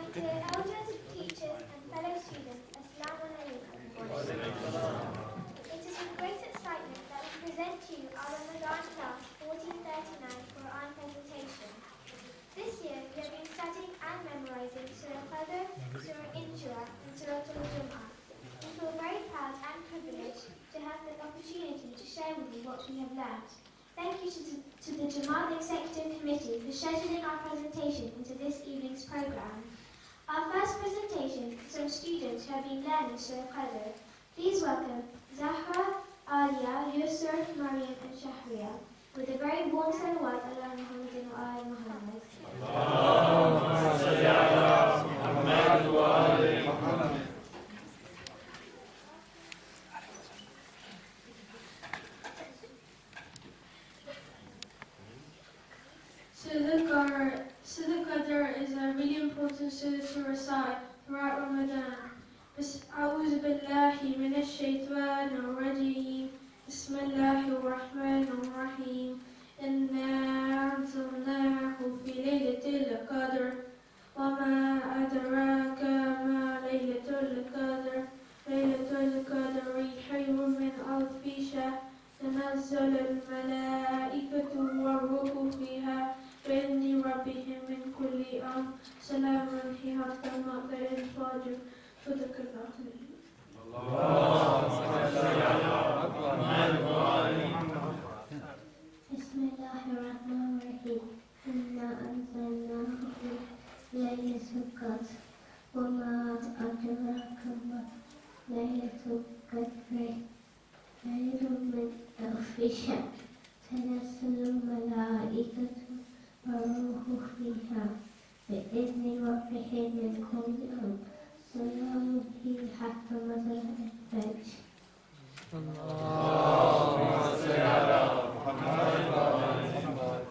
Dear elders, teachers and fellow students, Assalamu alaikum. It is with great excitement that we present to you our Ramadan class 1439 Quran presentation. This year we have been studying and memorizing Surah Qadr, Surah Inshura and Surah Al-Jum'ah. We feel very proud and privileged to have the opportunity to share with you what we have learned. Thank you to the Jamaat Executive Committee for scheduling our presentation into this evening's programme. Our first presentation is from students who have been learning Surah Qadr. Please welcome Zahra, Alia, Yusur, Mariam and Shahriya with a very warm salawat ala Muhammadin wa ala Muhammad. Allahumma salli ala Muhammad wa ala Muhammad. Surah Qadr is a really important surah to recite throughout Ramadan. أعوذ بالله من الشيطان الرجيم بسم الله الرحمن الرحيم إنا أنزلناه في ليلة القدر وما أدراك ما ليلة القدر ليلة القدر خير من ألف شهر تنزل الملائكة والروح فيها بإذن ربهم من كل أمر سلام هي حتى مطلع الفجر صدق الله العظيم. بسم الله الرحمن الرحيم إنا أنزلناه في ليلة القدر وما أدراك ما ليلة القدر خير من ألف شهر تنزل الملائكة والروح فيها بإذن ربهم من كل أمر سلام هي حتى مطلع الفجر. اللهم صل على محمد وعلى محمد.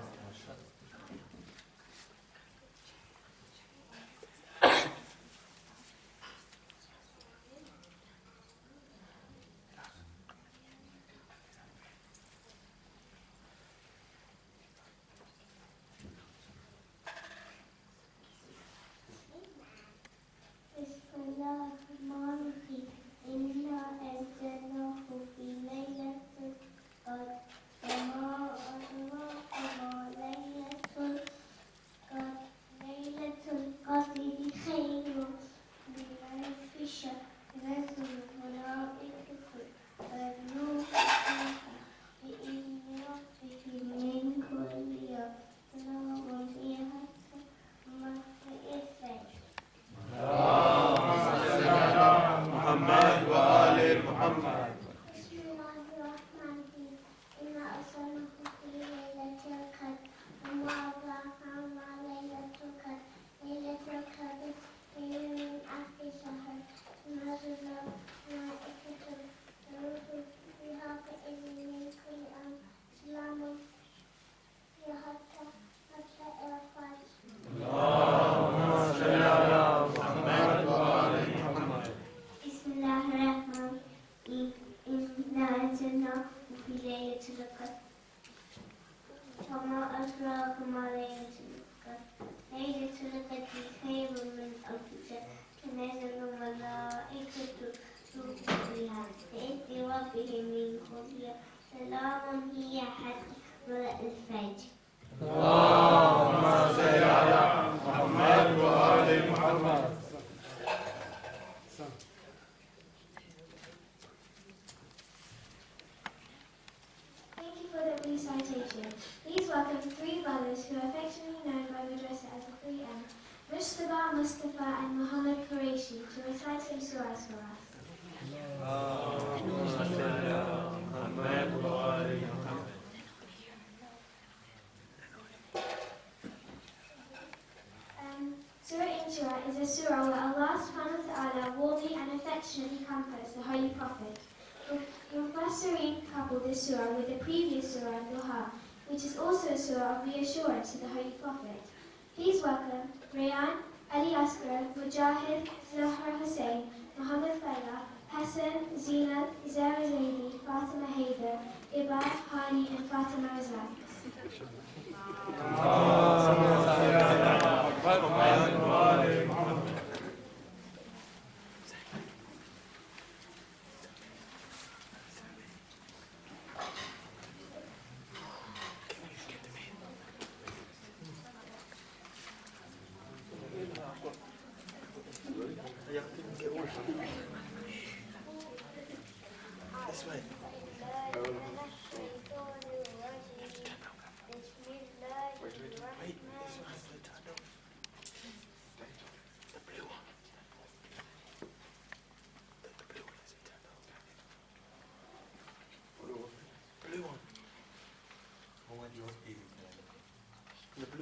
Is a surah where Allah subhanahu wa ta'ala warmly and affectionately comforts the Holy Prophet. The Mufassirin coupled this surah with the previous surah Duha, which is also a surah of reassurance to the Holy Prophet. Please welcome Rayan, Ali Asghar, Mujahid, Zahra Hussain, Muhammad Falla, Hassan, Zina, Zara Zaidi, Fatima Haider, Iba, Hani and Fatima Razak. The blue.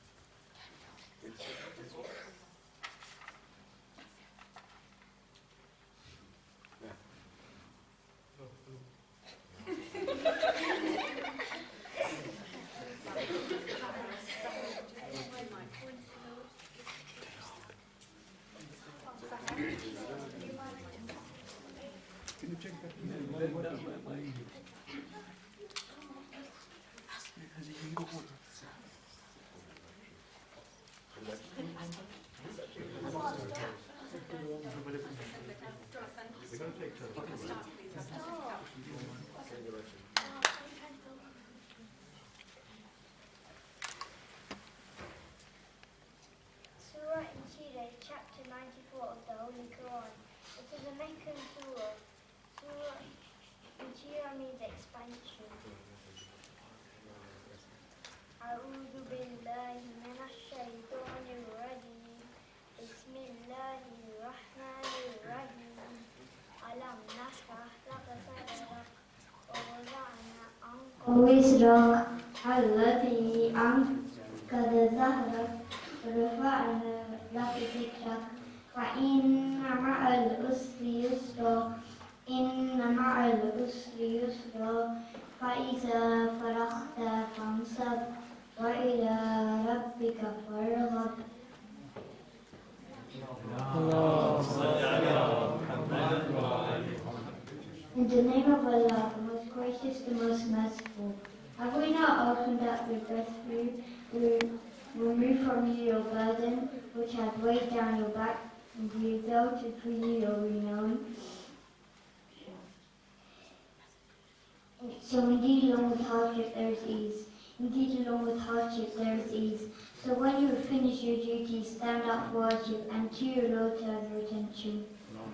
Can you check that? Surah Inshira, chapter 94 of the Holy Quran. It is a Meccan surah. Surah Inshira means expansion. أعوذ بالله من الشيطان الرجيم بسم الله الرحمن الرحيم ألم نشرح لك صدرك ووضعنا عنك وزرك الذي أنقض ظهرك ورفعنا لك ذكرك فإن مع العسر يسرا إن مع العسر يسرا فإذا فرغت فانصب وإلى ربك فارغب. In the name of Allah, the most gracious, the most merciful. Have we not opened up your breastplate, removed from you your burden, which had weighed down your back, and we exalted for you your renown? So indeed, along with hardship there is ease. Indeed, along with hardship there is ease. So when you have finished your duties, stand up for worship, and to your Lord turn your attention.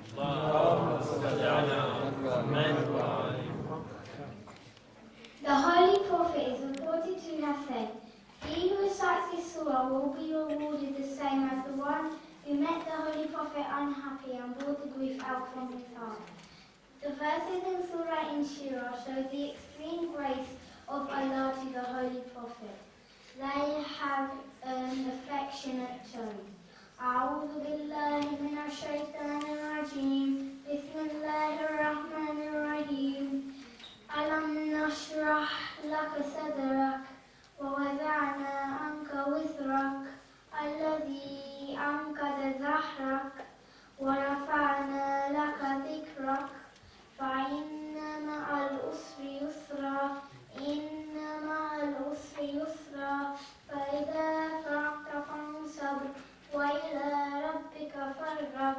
The Holy Prophet is reported to have said, "He who recites this surah will be rewarded the same as the one who met the Holy Prophet unhappy and brought the grief out from his heart." The verses in Surah Inshira show the extreme grace of Allah to the Holy Prophet. They have an affectionate tone. أعوذ بالله من الشيطان الرجيم بسم الله الرحمن الرحيم ألم نشرح لك صدرك ووضعنا عنك وزرك الذي أنقض ظهرك ورفعنا لك ذكرك فإن مع العسر يسرا إن مع العسر يسرا فإذا فرغت فانصب وإلى ربك فارغب.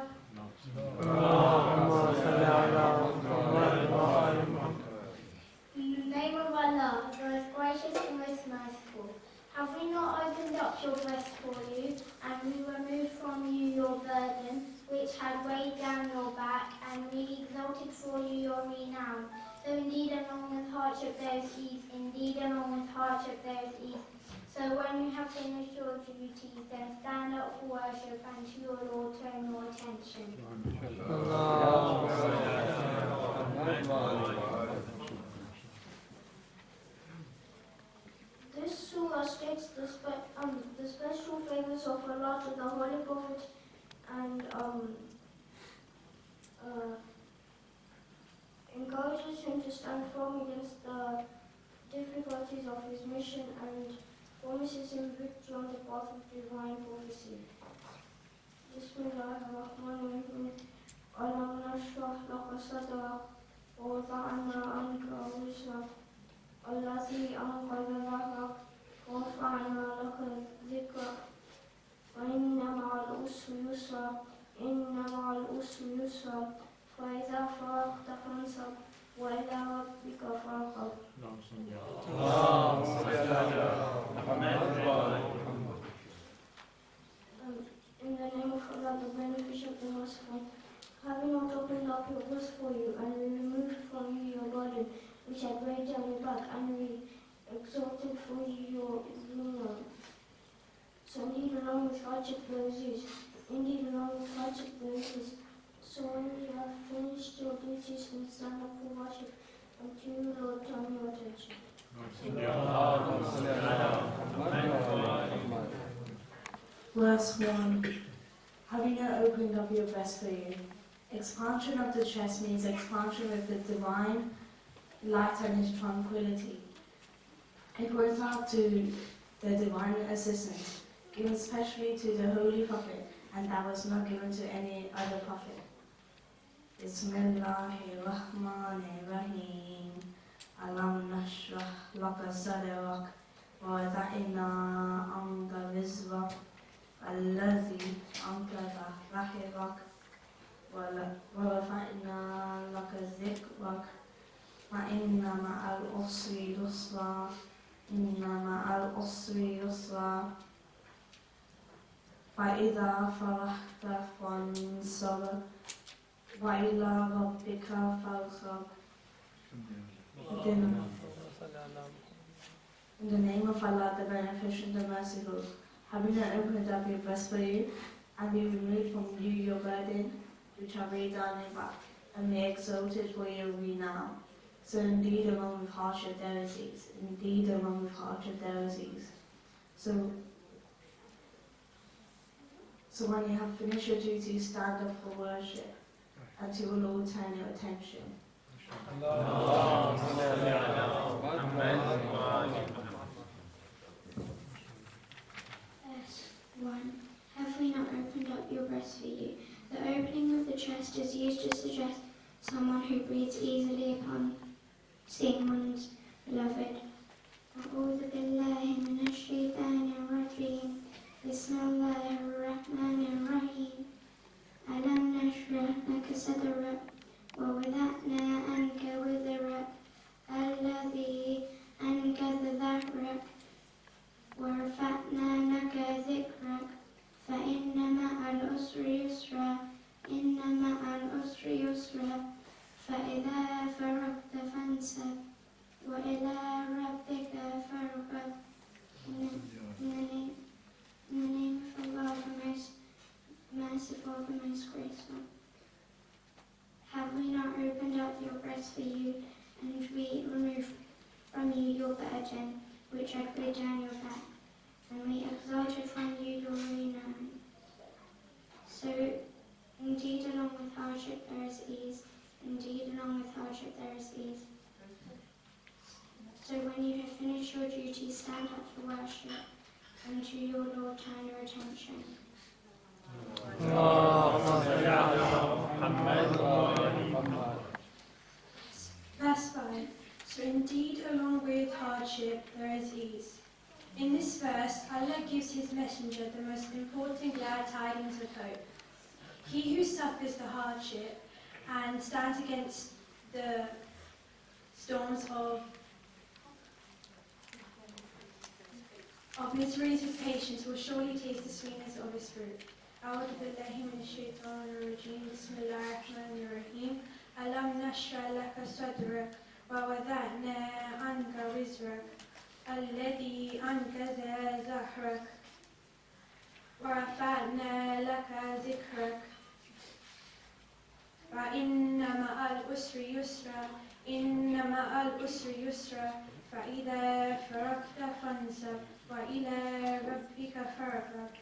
In the name of Allah, the most gracious and most merciful. Have we not opened up your breast for you, and we removed from you your burden, which had weighed down your back, and we exalted for you your renown? So indeed along with hardship there is ease, indeed along with hardship there is ease. So when you have finished your duties, then stand up for worship, and to your Lord turn your attention. This surah states the special favors of Allah to the Holy Prophet and encourages him to stand firm against the difficulties of his mission and promises him victory on the path of divine prophecy. Bismillahirrahmanirrahim. Alam nashrah laka sadrak wa wada'na anka wizrak الذي أنقض ظهرك ورفعنا لك ذكرك فإن مع العسر يسرا إن مع العسر يسرا فإذا فرغت فانصب وإلى ربك فارغب. In the name of Allah, the Beneficent, the Merciful, having not opened up your breast for you, and we removed from you your burden, which had weighed down your back, and we exalted for you your renown. So indeed along with hardship there is ease. Indeed along with hardship there is ease. So when you have finished your duties, then stand up for worship, and to you, Lord, turn your attention. Verse 1. Having not opened up your breast for you. Expansion of the chest means expansion with the divine light and its tranquility. It works out to the divine assistance, given specially to the Holy Prophet, and that was not given to any other prophet. Bismillahirrahmanirrahim. Alam nashrah laka sadrak wa wada'na anka wizrak alladhi ankara dhahrak wa rafa'na laka dhikrak fa inna ma'al usri yusra inna ma'al usri yusra fa idha farahta fansab wa ila rabbika farghab. In the name of Allah, the Beneficent, the Merciful, having not opened up your breast for you, and we removed from you your burden, which are weighed down your back, and we exalted for your renown. So indeed among with hardship there is ease. Indeed among with hardship there is ease. So when you have finished your duty, stand up for worship, and to your Lord turn your attention. Verse 1. Have we not opened up your breast for you? The opening of the chest is used to suggest someone who breathes easily upon seeing one's beloved. أعوذ بالله من الشيطان الرجيم. بسم الله الرحمن الرحيم. ألم نشرح لك صدرك ووضعنا عنك وزرك الذي أنقض ظهرك ورفعنا لك ذكرك فإن مع العسر يسرا إن مع العسر يسرا فإذا فرغت فانصب وإلى ربك فارغب. In the name of Allah, the most merciful, the most graceful. Have we not opened up your breast for you, and we removed from you your burden, which had weighed down your back, and we exalted from you your renown? So indeed along with hardship there is ease. Indeed along with hardship there is ease. So when you have finished your duty, stand up for worship, and to your Lord turn your attention. Verse 5. So indeed along with hardship there is ease. In this verse, Allah gives his messenger the most important glad tidings of hope. He who suffers the hardship and stands against the storms of miseries with patience will surely taste the sweetness of his fruit. أعوذ بالله من الشيطان الرجيم. بسم الله الرحمن الرحيم. ألم نشرح لك صدرك ووضعنا عنك وزرك الذي أنقض ظهرك ورفعنا لك ذكرك فإن مع العسر يسرا إن مع العسر يسرا فإذا فرغت فانصب وإلى ربك فارغب.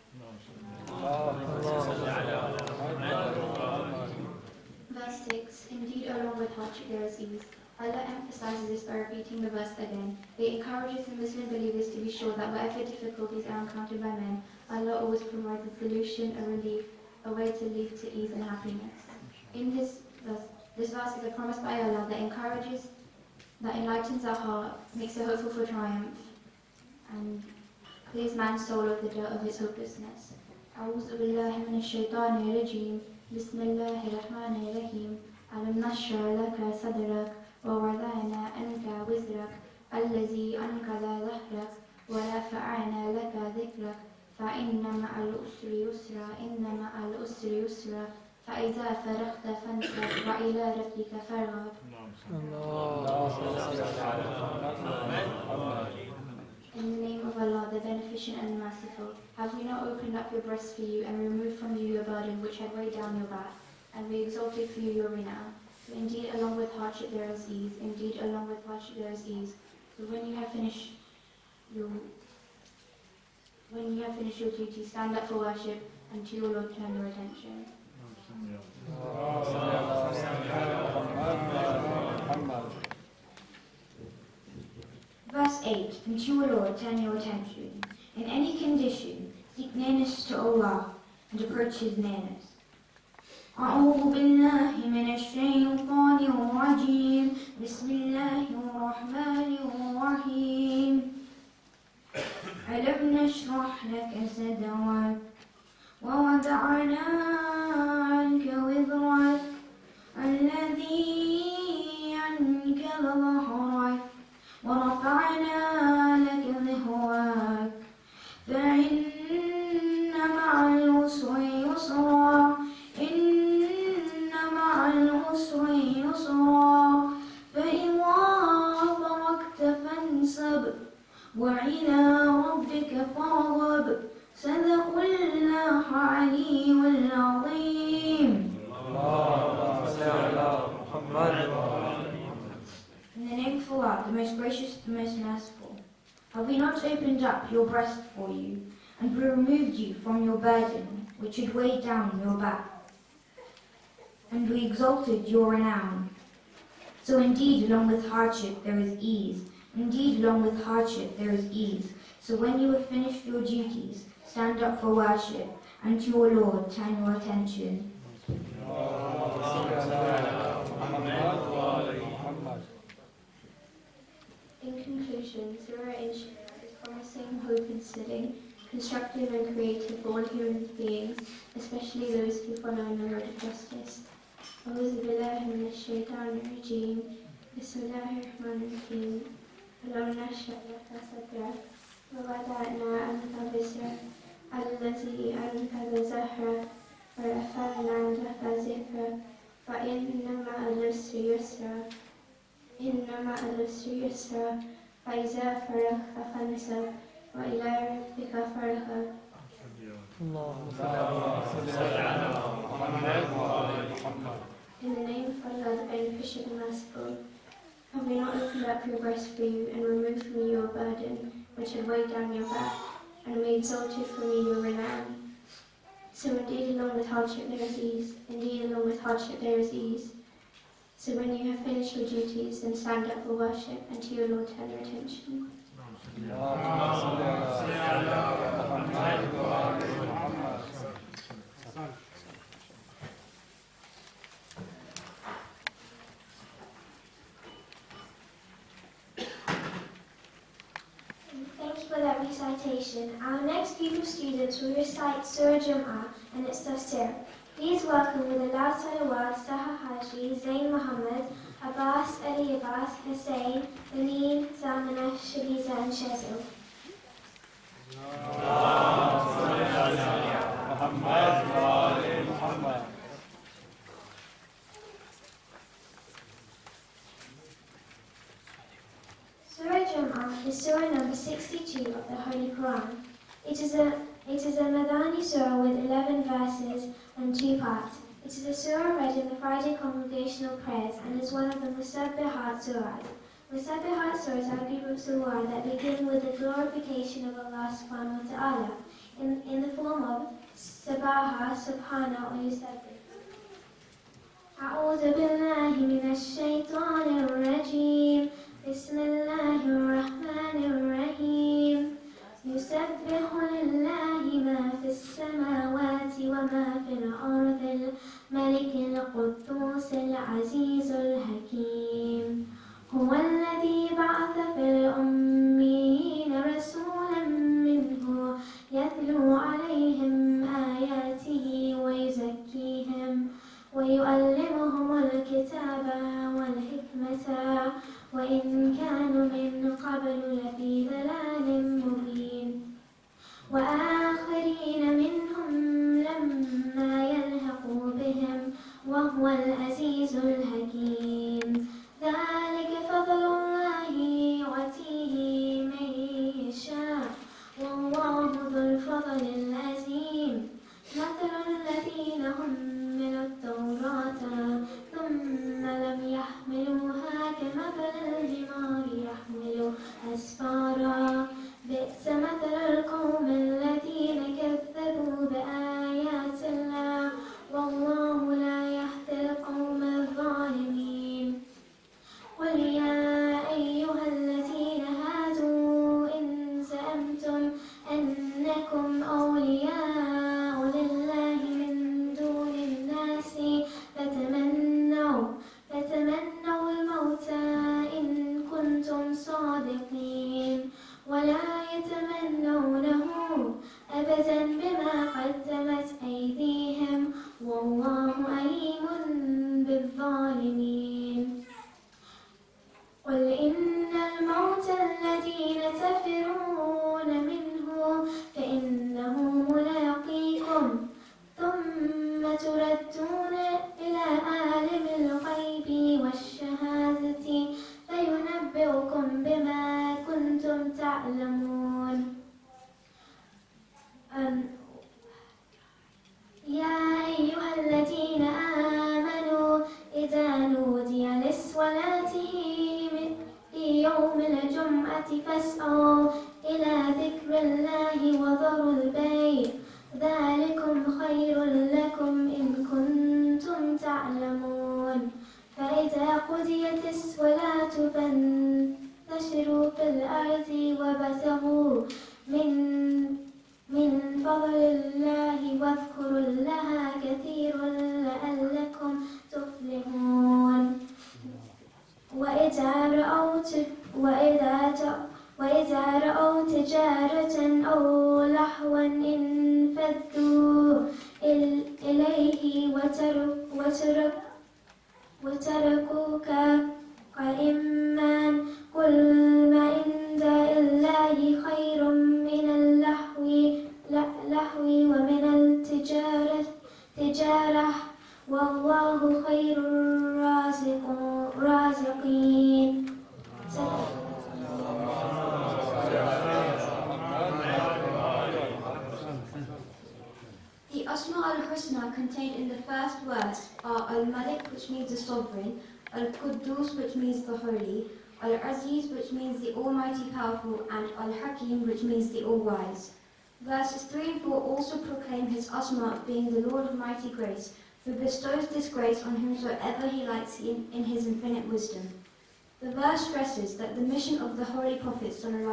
Verse 6. Indeed along with hardship there is ease. Allah emphasizes this by repeating the verse again. It encourages the Muslim believers to be sure that whatever difficulties are encountered by men, Allah always provides a solution, a relief, a way to lead to ease and happiness. In this verse is a promise by Allah that encourages, that enlightens our heart, makes it hopeful for triumph, and clears man's soul of the dirt of its hopelessness. أعوذ بالله من الشيطان الرجيم. بسم الله الرحمن الرحيم. ألم نشرح لك صدرك ووضعنا عنك وزرك الذي أنقض ظهرك ورفعنا لك ذكرك فإن مع العسر يسرا إن مع العسر يسرا فإذا فرغت فانصب وإلى ربك فارغب. In the name of Allah, the Beneficent and Merciful, have we not opened up your breast for you and removed from you your burden which had weighed down your back, and we exalted for you your renown? So indeed, along with hardship there is ease. Indeed, along with hardship there is ease. So when you have finished your When you have finished your duty, stand up for worship, and to your Lord turn your attention. Verse 8. And to your Lord turn your attention. In any condition, seek nearness to Allah and approach His nearness. أعوذ بالله من الشيطان الرجيم بسم الله الرحمن الرحيم ألم نشرح لك صدرك ووضعنا عنك وزرك الذي أنكب ظهرك ورفعنا لك ظهرك فإن مع العسر يسرا إن مع العسر يسرا فإذا فرغت فانصب وإلى ربك فارغب صدق الله العلي العظيم. In the name of Allah, the most gracious, the most merciful. Have we not opened up your breast for you, and removed you from your burden, which had weighed down your back? And we exalted your renown. So indeed, along with hardship, there is ease. Indeed, along with hardship, there is ease. So when you have finished your duties, stand up for worship, and to your Lord turn your attention. In conclusion, Surah Inshira is promising, hope and steady, constructive and creative for all human beings, especially those who follow in the road of justice. أعوذ بالله من الشيطان الرجيم بسم الله الرحمن الرحيم ألم نشرح لك صدرك ووضعنا عنك وزرك الذي أنقض ظهرك ورفعنا لك ذكرك فإن مع العسر يسرا إن مع العسر يسرا فإذا فرغت فانصب وإلى ربك فارغب. In the name of Allah, the Beneficent and Merciful, have we not opened up your breast for you and removed from you your burden, which had weighed down your back, and we exalted from you your renown? So indeed along with hardship there is ease, indeed along with hardship there is ease. So when you have finished your duties, then stand up for worship, and to your Lord turn your attention. Thank you for that recitation. Our next group of students will recite Surah Jum'ah and its tafsir. Please welcome with a loud salawat Saha Haji, Zain Muhammad, Abbas, Ali Abbas, Hussein, Amin, Zamana, Shadiza and Shazil. Surah Jum'ah is Surah number 62 of the Holy Quran. It is a Madani Surah with 11 verses and 2 parts. It is a surah read in the Friday congregational prayers and is one of the Musabbihat surahs. Musabbihat surahs are a group of surah that begin with the glorification of Allah subhanahu wa ta'ala in the form of Sabaha, Subhana, or Yusabbih. أعوذ بالله من الشيطان الرجيم بسم الله الرحمن الرحيم يسبح لله ما في السماوات وما في الأرض الملك القدوس العزيز الحكيم هو الذي بعث في الأميين رسولا منه يتلو عليهم آياته ويزكيهم ويعلمهم الكتاب والحكمة وإن كانوا من قبل لفي ضلال تفرون منه فإنه ملاقيكم ثم تردون إلى عالم الغيب والشهادة فينبئكم بما كنتم تعلمون. يا أيها الذين آمنوا إذا نودي للصلاة في يوم الجمعة فاسعوا إلى ذكر الله وذروا البيع ذلكم خير لكم إن كنتم تعلمون. فإذا قضيت الصلاة فانتشروا في الأرض وابتغوا من فضل الله واذكروا الله كثيرا لعلكم تفلحون. وإذا رأوا تجارة أو لهوا انفضوا إليه وتركوك قائما قل ما عند الله خير من اللهو ومن التجارة والله خير الرازقين. The Asma al-Husna contained in the first verse are Al-Malik, which means the sovereign, Al-Quddus, which means the holy, Al-Aziz, which means the almighty powerful, and Al-Hakim, which means the all-wise. Verses 3 and 4 also proclaim his Asma of being the Lord of mighty grace, who bestows this grace on whomsoever he likes in his infinite wisdom. The verse stresses that the mission of the Holy Prophet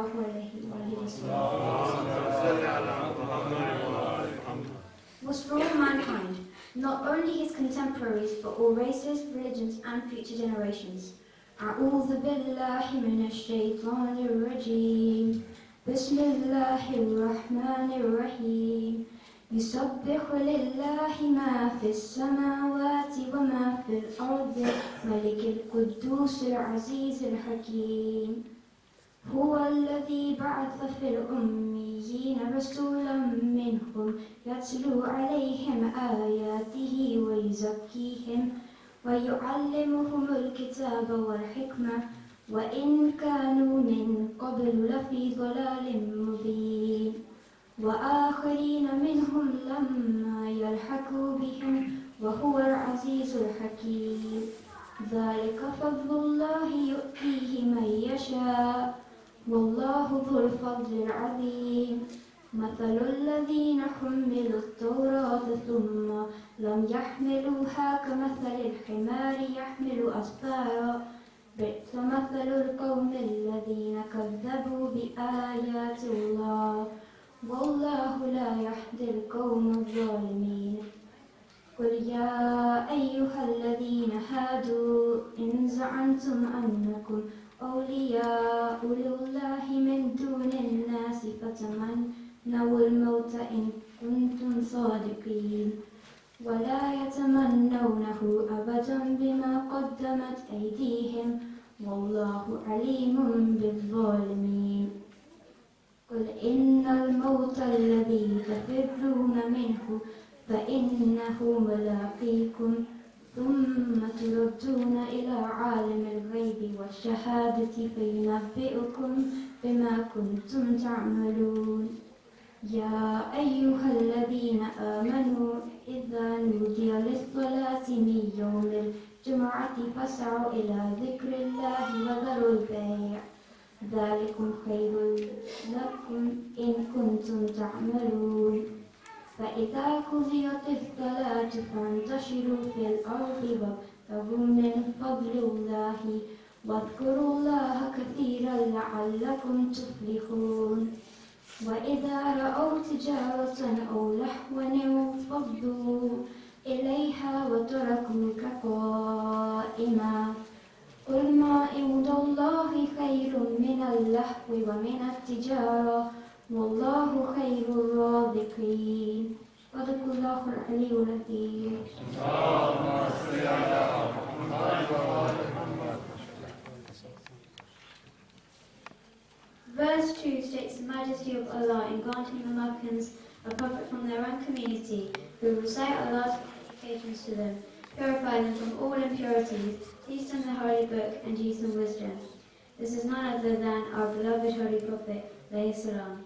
was for all mankind, not only his contemporaries, but all races, religions, and future generations. أعوذ بالله من الشيطان الرجيم. بسم الله الرحمن الرحيم. يسبح لله ما في السماوات وما في الأرض ملك القدوس العزيز الحكيم. هو الذي بعث في الأميين رسولا منهم يتلو عليهم آياته ويزكيهم ويعلمهم الكتاب والحكمة وإن كانوا من قبل لفي ضلال مبين. وآخرين منهم لما يلحقوا بهم وهو العزيز الحكيم. ذلك فضل الله يؤتيه من يشاء والله ذو الفضل العظيم. مثل الذين حملوا التوراة ثم لم يحملوها كمثل الحمار يحمل أسفارا بئس مثل القوم الذين كذبوا بآيات الله والله لا يهدي القوم الظالمين. قل يا أيها الذين هادوا إن زعمتم أنكم أولياء لله من دون الناس فتمنوا الموت إن كنتم صادقين ولا يتمنونه أبدا بما قدمت أيديهم والله عليم بالظالمين. قل إن الموت الذي تفرون منه فإنه ملاقيكم ثم تردون إلى عالم الغيب والشهادة فينبئكم بما كنتم تعملون. يا أيها الذين آمنوا إذا نودي للصلاة من يوم الجمعة فاسعوا إلى ذكر الله وذروا البيع ذلكم خير لكم إن كنتم تعملون. فإذا قضيت الصلاة فانتشروا في الأرض وابتغوا من فضل الله واذكروا الله كثيرا لعلكم تفلحون. وإذا رأوا تجارة أو لهوا انفضوا إليها وتركوك قائما قل ما عند الله خير من اللهو ومن التجارة والله خير الرازقين. صدق الله العلي العظيم. اللهم صل على محمد وعلى محمد. Verse 2 states the majesty of Allah in granting the Makkans a prophet from their own community who will recite Allah's supplications to them, purify them from all impurities, teach them the Holy Book, and teach them wisdom. This is none other than our beloved Holy Prophet, alayhi salam.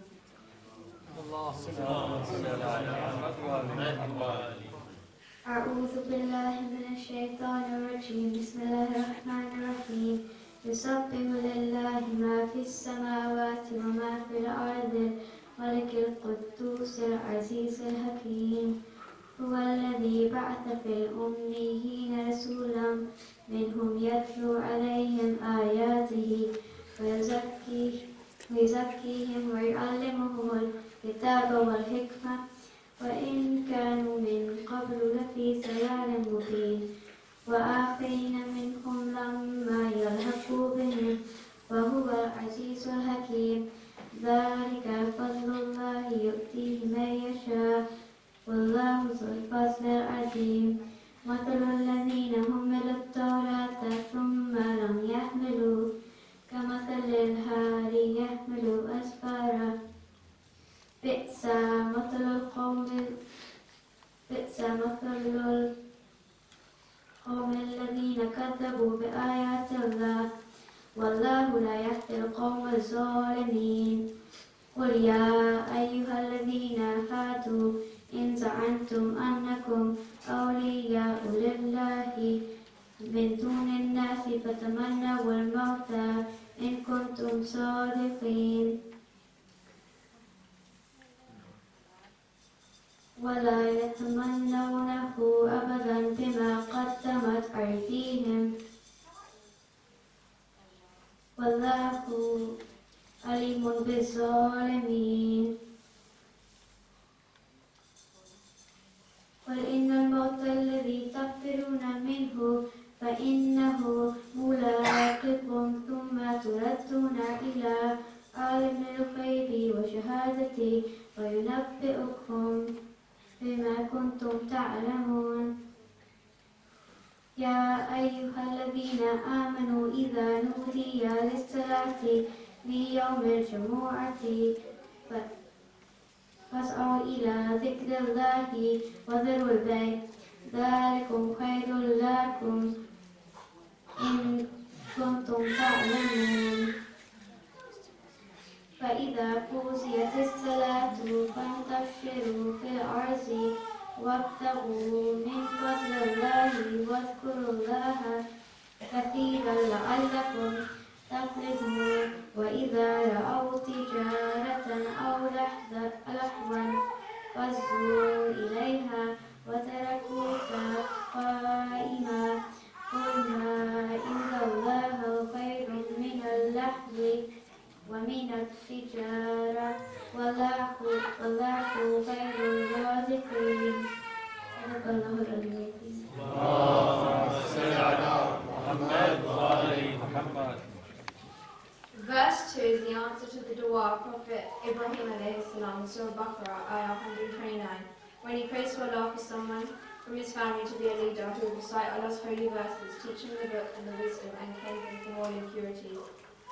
أعوذ بالله من الشيطان الرجيم بسم الله الرحمن الرحيم يسبح لله ما في السماوات وما في الأرض الملك القدوس العزيز الحكيم هو الذي بعث في الأميين رسولا منهم يتلو عليهم آياته ويزكيهم ويعلمهم الكتاب والحكمة وإن كانوا من قبل لفي ضلال مبين وآخرين منهم لما يلحقوا بهم وهو العزيز الحكيم ذلك فضل الله يؤتيه من يشاء والله ذو الفضل العظيم مثل الذين حملوا التوراة ثم لم يحملوا كمثل الحمار يحمل أسفارا بئس مثل القوم الذين كذبوا بآيات الله والله لا يهدي القوم الظالمين قل يا أيها الذين هادوا إن زعمتم أنكم أولياء لله من دون الناس فتمنوا الموت إن كنتم صادقين ولا يتمنونه أبدا بما قدمت أيديهم والله عليم بالظالمين قل إن الموت الذي تفرون منه فإنه ملاقكم ثم تردون إلى عالم الغيب وشهادة وينبئكم بما كنتم تعلمون يا أيها الذين آمنوا إذا نودي للصلاة في يوم الجمعة فاسعوا إلى ذكر الله وذروا البيع ذلكم خير لكم إن كنتم تعلمون فإذا قضيت الصلاة فانتشروا في الأرض وابتغوا من فضل الله واذكروا الله كثيرا لعلكم تفلحون وإذا رأوا تجارة أو لهوا فزوا إليها وتركوك قائما قل ما عند الله خير من اللهو ومن التجارة والله خير الرازقين صدق الله العظيم. اللهم صل على محمد وآل محمد. Verse 2 is the answer to the dua of Prophet Ibrahim alayhi salam, Surah Baqarah, ayah 129. When he prays for Allah for someone from his family to be a leader who will recite Allah's holy verses, teach him the book and the wisdom, and cleanse him from all impurities.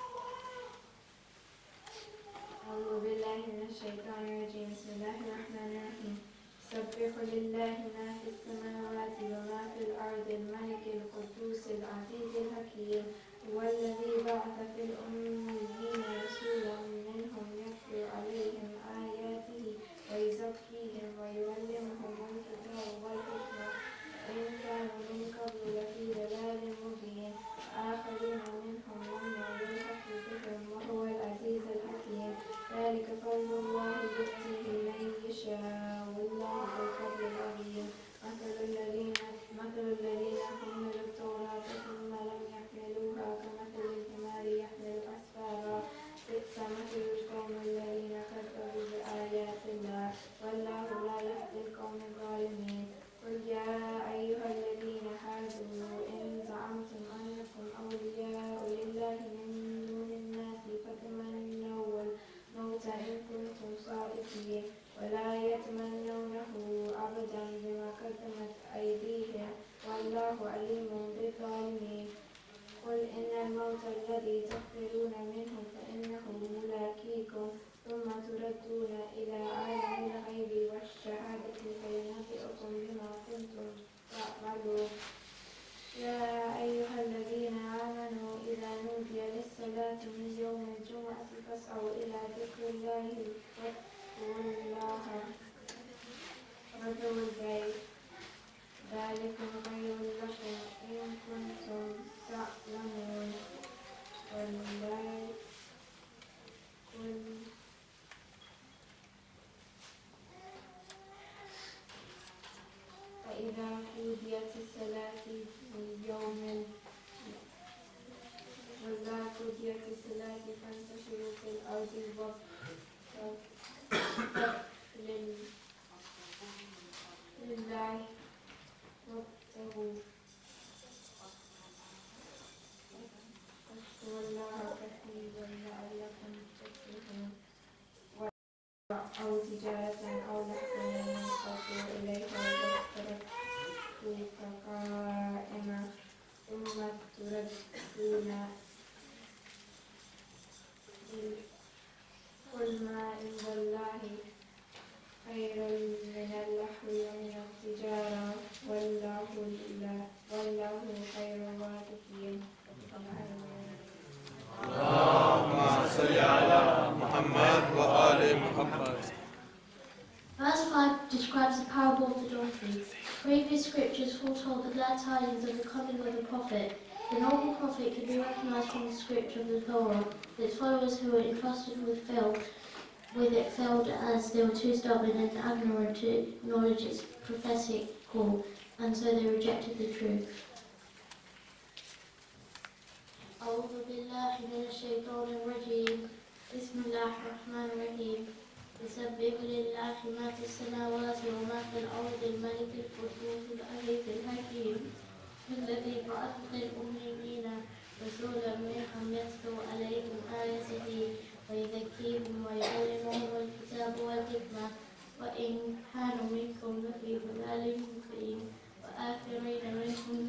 أعوذ بالله من الشيطان الرجيم بسم الله الرحمن الرحيم سبح لله ما في السماوات وما في الأرض الملك القدوس العزيز الحكيم هو الذي بعث في الأميين رسولا منهم يتلو عليهم آياته ويزكيهم ويعلمهم الكتاب والحكمة وإن كانوا من قبل لفي ضلال مبين آخرين منهم لما يلحقوا بهم وهو العزيز الحكيم ذلك فضل الله يؤتيه من يشاء والله ذو الفضل العظيم مثل الذين حملوا التوراة ثم لم يحملوها كمثل الحمار يحمل أسفارا بئس مثل القوم الذين كذبوا بآيات الله والله لا يهدي القوم الظالمين قل يا أيها الذين هادوا إن زعمتم أنكم أولياء لله من دون الناس فتمنوا الموت إن كنتم صادقين ولا يتمنونه أبدا بما قدمت أيديهم والله عليم بالظالمين قل إن الموت الذي تفرون منه فإنه ملاقيكم ثم تردون إلى عالم الغيب والشهادة فينبئكم بما كنتم تعملون. يا أيها الذين آمنوا إذا نودي للصلاة من يوم الجمعة فاسعوا إلى ذكر الله وذروا البيع ذلكم خير لكم إن كنتم تعلمون. فإذا قضيت الصلاة فانتشروا في الأرض لله وابتغوا واذكروا الله كثيرا لعلكم تفلحون. أو تجارة أو لحما ينفقوا إليها وتركوك قائما ثم تردون قل ما عند الله خير من اللهو ومن التجارة والله خير الرازقين. اللهم صل على محمد وآل محمد. Verse 5 describes the parable of the donkey. Previous scriptures foretold the glad tidings of the coming of the prophet. The noble prophet could be recognized from the scripture of the Torah. Its followers who were entrusted with it failed as they were too stubborn and ignorant to acknowledge its prophetic call, and so they rejected the truth. أعوذ بالله من الشيطان الرجيم. بسم الله الرحمن الرحيم. يسبح لله ما في السماوات وما في الأرض الملك القدوس العزيز الحكيم الذي بعث في الأميين رسولا منهم يتلو عليهم آياته ويزكيهم ويعلمهم الكتاب والحكمة وإن كانوا منكم لفي ضلال مبين وآخرين منهم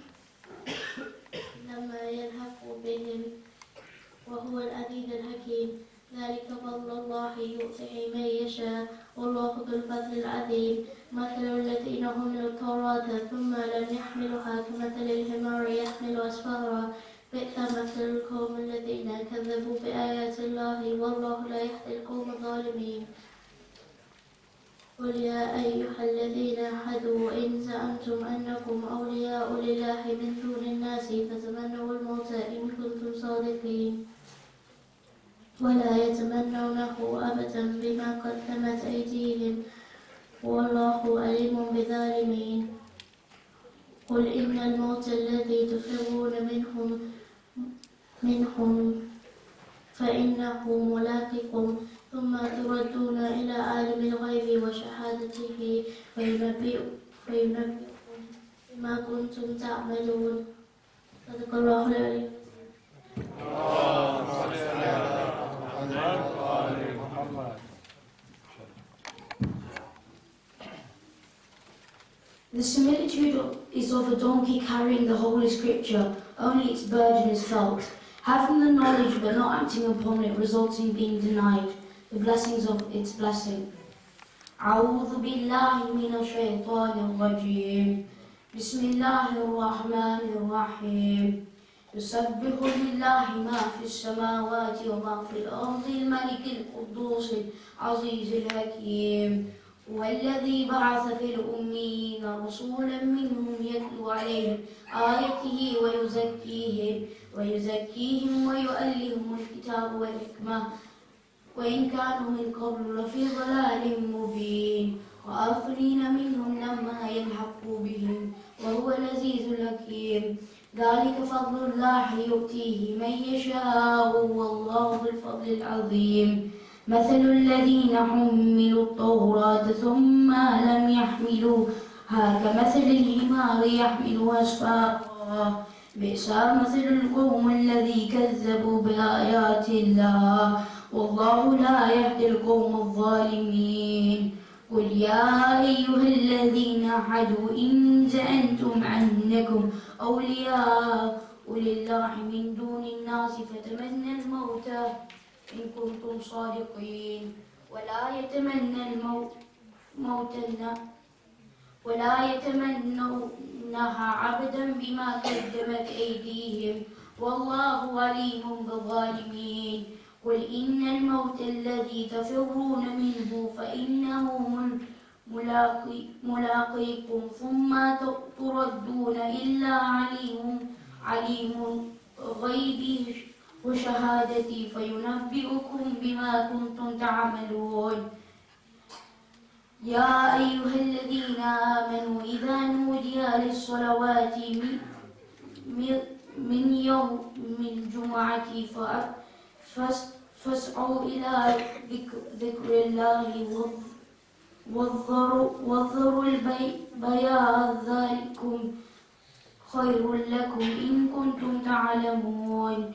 لما يلحقوا بهم وهو العزيز الحكيم. ذلك فضل الله يؤتيه من يشاء والله ذو الفضل العظيم. مثل الذين حملوا التوراة ثم لم يحملوها كمثل الحمار يحمل أسفارا بئس مثل القوم الذين كذبوا بآيات الله والله لا يهدي القوم الظالمين. قل يا أيها الذين هادوا إن زعمتم أنكم أولياء لله من دون الناس فتمنوا الموت إن كنتم صادقين ولا يتمنونه أبدا بما قدمت أيديهم والله عليم بالظالمين. قل إن الموت الذي تفرون منهم فإنه ملاقكم ثم تردون إلى عالم الغيب وشهادته فينبئكم بما كنتم تعملون. صدق الله العليم. The similitude is of a donkey carrying the Holy Scripture, only its burden is felt. Having the knowledge but not acting upon it results in being denied the blessings of its blessing. أعوذ بالله من الشيطان الرجيم. بسم الله الرحمن الرحيم. يسبح لله ما في السماوات وما في الأرض الملك القدوس العزيز الحكيم والذي بعث في الأميين رسولا منهم يتلو عليهم آياته ويزكيهم ويعلمهم الكتاب والحكمة وإن كانوا من قبل لفي ضلال مبين وآخرين منهم لما يلحقوا بهم وهو العزيز الحكيم. ذلك فضل الله يؤتيه من يشاء والله ذو الفضل العظيم. مثل الذين حملوا التوراة ثم لم يحملوها كمثل الحمار يحمل أسفارا بئس مثل القوم الذي كذبوا بآيات الله والله لا يهدي القوم الظالمين. قل يا أيها الذين هادوا إن زعمتم أنكم أولياء ولله من دون الناس فتمنى الموت إن كنتم صادقين ولا يتمنونها عبدا بما قدمت أيديهم والله عليم بالظالمين قل إن الموت الذي تفرون منه فإنه ملاقيكم ثم تردون إلا عليم غيب وشهادتي فينبئكم بما كنتم تعملون يا أيها الذين آمنوا إذا نودي للصلوات من يوم الجمعة فاسعوا إلى ذكر الله وذروا البيع ذلكم خير لكم إن كنتم تعلمون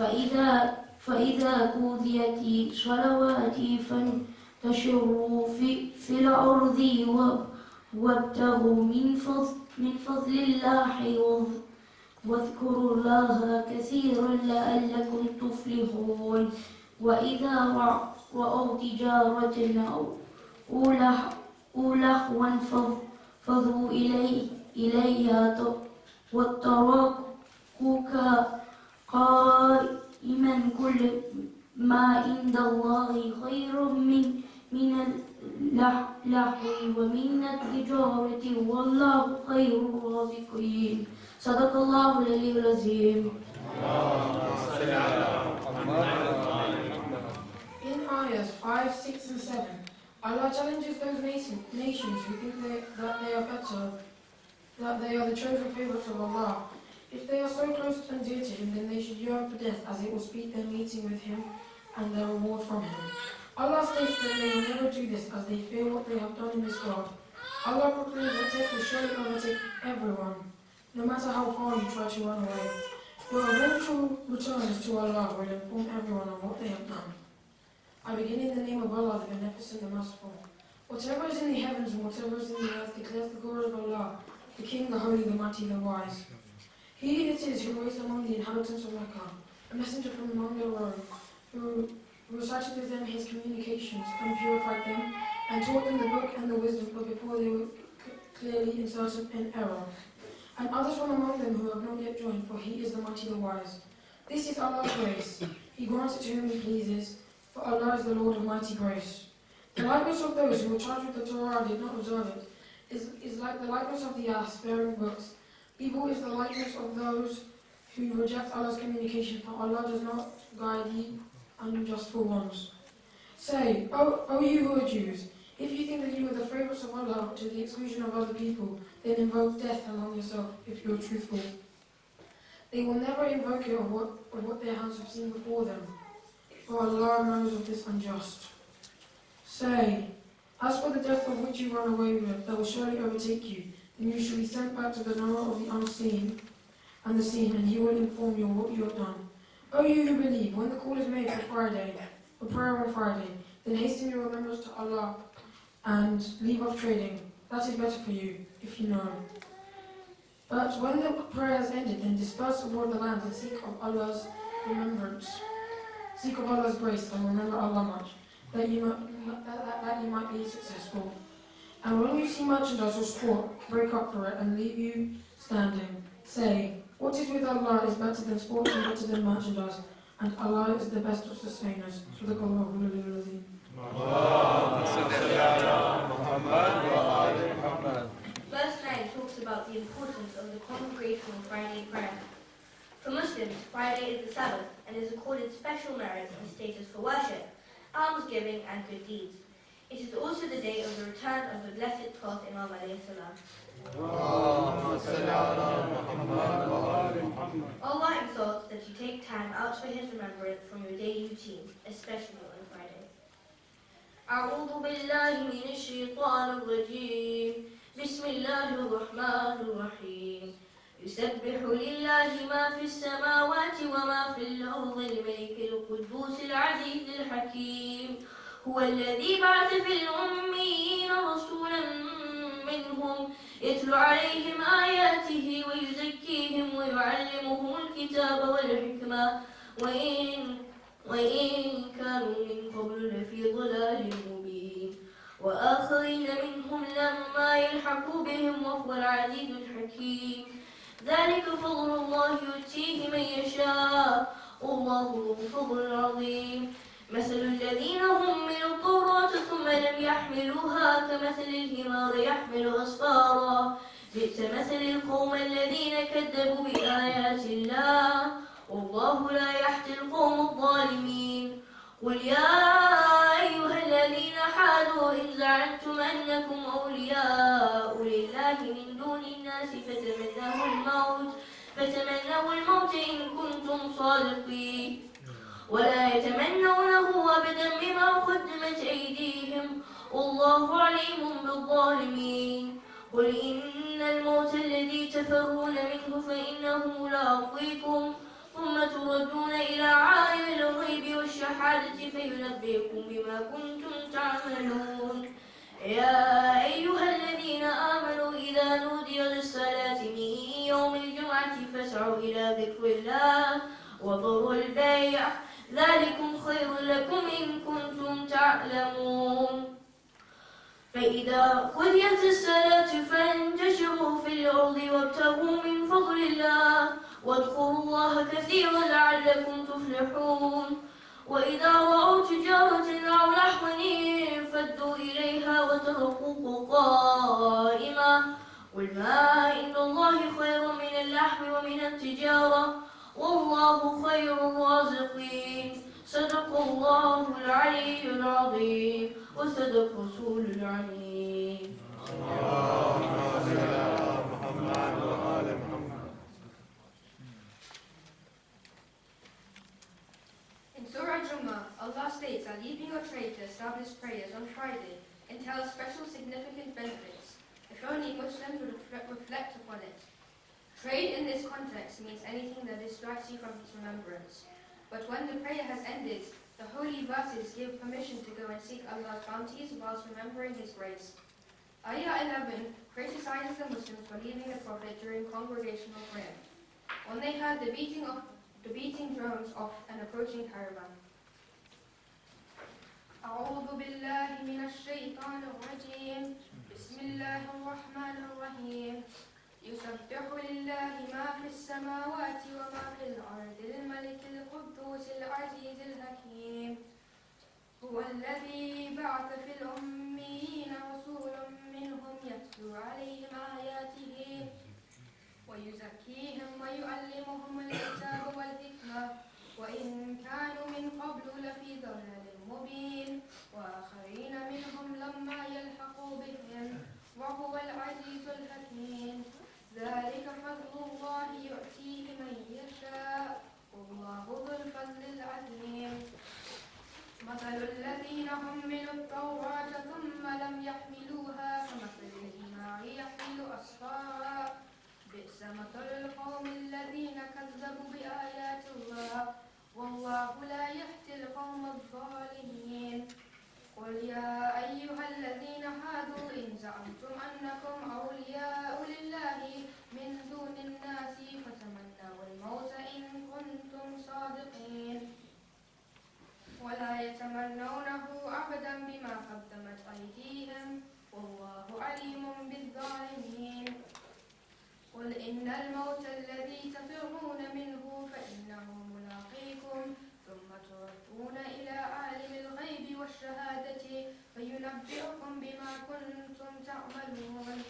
فإذا قضيت الصلوات فانتشروا في الأرض وابتغوا من فضل الله واذكروا الله كثيرا لعلكم تفلحون وإذا رأوا تجارة أو لهوا فضوا إليها وتركوك قائما كل ما عند الله خير من اللهو ومن التجارة والله خير الرازقين صدق الله العلي العظيم. In ayahs 5, 6 and 7, Allah challenges those nations who think that they are better, that they are the chosen favorites of Allah. If they are so close and dear to Him, then they should yearn for death, as it will speed their meeting with Him and their reward from Him. Allah states that they will never do this, as they fear what they have done in this world. Allah proclaims that death will surely overtake everyone, no matter how far you try to run away. Your eventual returns to Allah will inform everyone of what they have done. I begin in the name of Allah, the Beneficent, the Merciful. Whatever is in the heavens and whatever is in the earth declares the glory of Allah, the King, the Holy, the Mighty, the Wise. He it is who raised among the inhabitants of Mecca a messenger from among their own, who recited to them his communications and purified them, and taught them the book and the wisdom, but before they were clearly inserted in error. And others from among them who have not yet joined, for he is the Mighty, the Wise. This is Allah's grace. He grants it to whom He pleases, for Allah is the Lord of mighty grace. The likeness of those who were charged with the Torah and did not observe it is like the likeness of the ass bearing books. Evil is the likeness of those who reject Allah's communication, for Allah does not guide the unjustful ones. Say, O you who are Jews, if you think that you are the favorites of Allah to the exclusion of other people, then invoke death among yourself if you are truthful. They will never invoke it of what their hands have seen before them, for Allah knows of this unjust. Say, as for the death of which you run away with, that will surely overtake you, then you shall be sent back to the knower of the unseen and the seen, and He will inform you of what you have done. O you who believe, when the call is made for prayer on Friday, then hasten your remembrance to Allah and leave off trading. That is better for you, if you know. But when the prayer has ended, then disperse abroad the land and seek of Allah's remembrance. Seek of Allah's grace and remember Allah much, that you might be successful. And when you see merchandise or sport, break up for it and leave you standing. Say, what is with Allah is better than sport and better than merchandise, and Allah is the best of sustainers. Verse 9 talks about the importance of the congregational Friday prayer. For Muslims, Friday is the Sabbath and is accorded special merit and status for worship, almsgiving and good deeds. It is also the day of the return of the blessed 12th Imam alayhi salam. Allah exalts that you take time out for His remembrance from your daily routine, especially on Friday. أعوذ بالله من الشيطان الرجيم بسم الله الرحمن الرحيم يسبح لله ما في السماوات وما في الأرض الملك القدوس العزيز الحكيم هو الذي بعث في الأميين رسولا منهم يتلو ويتلو عليهم آياته ويزكيهم ويعلمهم الكتاب والحكمة وإن كانوا من قبل لفي ضلال مبين وآخرين منهم لما يلحقوا بهم وهو العزيز الحكيم ذلك فضل الله يؤتيه من يشاء والله ذو الفضل العظيم مثل الذين حملوا التوراة ثم لم يحملوها كمثل الحمار يحمل أسفارا بئس مثل القوم الذين كذبوا بآيات الله والله لا يهدي القوم الظالمين قل يا أيها الذين حادوا إن زعمتم أنكم أولياء لله من دون الناس فتمنوا الموت إن كنتم صادقين ولا يتمنونه أبدا بما قدمت أيديهم والله عليم بالظالمين قل إن الموت الذي تفرون منه فإنه ملاقيكم ثم تردون إلى عالم الغيب والشهادة فينبئكم بما كنتم تعملون يا أيها الذين آمنوا إذا نودي للصلاة من يوم الجمعة فاسعوا إلى ذكر الله وذروا البيع ذلكم خير لكم إن كنتم تعلمون فإذا قضيت الصلاة فانتشروا في الأرض وابتغوا من فضل الله واذكروا الله كثيرا لعلكم تفلحون وإذا رأوا تجارة أو لهوا انفضوا إليها وتركوك قائما قل ما عند الله خير من اللهو ومن التجارة والله خير الرازقين صدق الله العلي العظيم وصدق رسول العليم اللهم صل على محمد وآل محمد. In Surah Jummah, Allah states that leaving your trade to establish prayers on Friday entails special significant benefits, if only Muslims would reflect upon it. Trade in this context means anything that distracts you from His remembrance. But when the prayer has ended, the holy verses give permission to go and seek Allah's bounties whilst remembering His grace. Ayah 11 criticizes the Muslims for leaving the Prophet during congregational prayer, when they heard the beating drums of an approaching caravan. أعوذ بالله من الشيطان الرجيم بسم الله الرحمن الرحيم يسبح لله ما في السماوات وما في الأرض الملك القدوس العزيز الحكيم هو الذي بعث في الأميين رسولا منهم يتلو عليهم آياته ويزكيهم ويعلمهم الكتاب والحكمة وإن كانوا من قبل لفي ضلال مبين وآخرين منهم لما يلحقوا بهم وهو العزيز الحكيم ذلك فضل الله يؤتيه من يشاء والله ذو الفضل العظيم مثل الذين حملوا التوراة ثم لم يحملوها كمثل الحمار يحمل أسفارا بئس مثل القوم الذين كذبوا بآيات الله والله لا يهدي القوم الظالمين قل يا أيها الذين هادوا إن زعمتم أنكم أولياء لله من دون الناس فتمنوا الموت إن كنتم صادقين ولا يتمنونه أبدا بما قدمت أيديهم والله عليم بالظالمين قل إن الموت الذي تفرون منه فإنه ملاقيكم ثم تردون إلى عالم الغيب والشهادة فينبئكم بما كنتم تعملون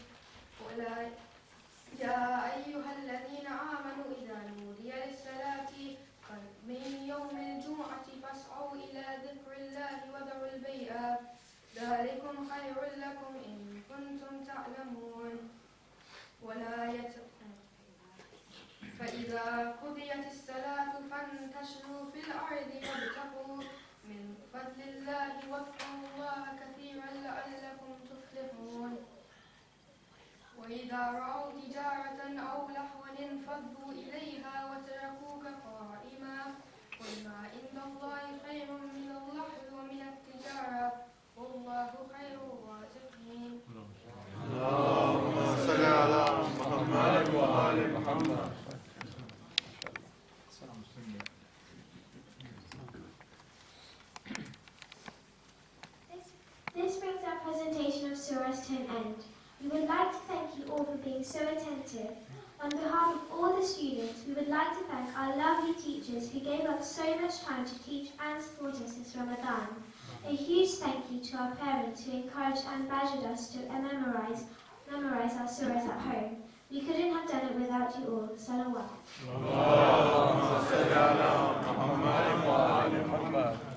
يا أيها الذين آمنوا إذا نودي للصلاة من يوم الجمعة فاسعوا إلى ذكر الله وذروا البيع ذلكم خير لكم إن كنتم تعلمون فإذا قضيت الصلاة فانتشروا في الأرض وابتغوا من فضل الله واذكروا الله كثيرا لعلكم تفلحون وإذا رأوا تجارة أو لهوا انفضوا إليها وتركوك قائما قل ما عند الله خير من اللهو ومن التجارة والله خير الرازقين. اللهم صل على surahs to an end. We would like to thank you all for being so attentive. On behalf of all the students, we would like to thank our lovely teachers who gave up so much time to teach and support us this Ramadan. A huge thank you to our parents who encouraged and badgered us to memorize our surahs at home. We couldn't have done it without you all. Salawat.